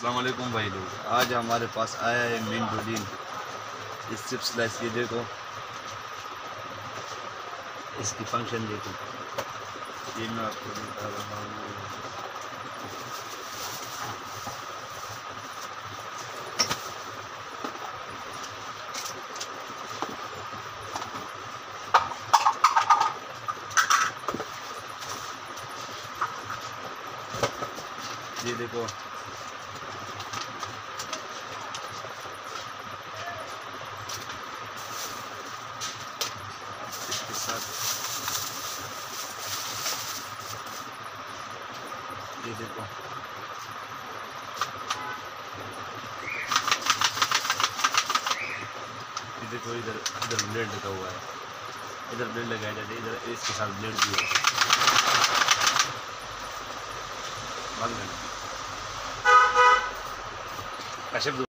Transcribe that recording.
अस्सलाम वालेकुम भाई लोग, आज हमारे पास आया है मिंटोलिन इस चिप्स स्लाइस। ये देखो, इसकी फंक्शन देखो, ये मैं आपको दिखा रहा हूँ। ये देखो, इसके साथ ये देखो, ये देखो, इधर इधर ब्लेड लगा हुआ है, इधर ब्लेड लगाया जाता है, इधर इसके साथ ब्लेड भी है। बंद करना।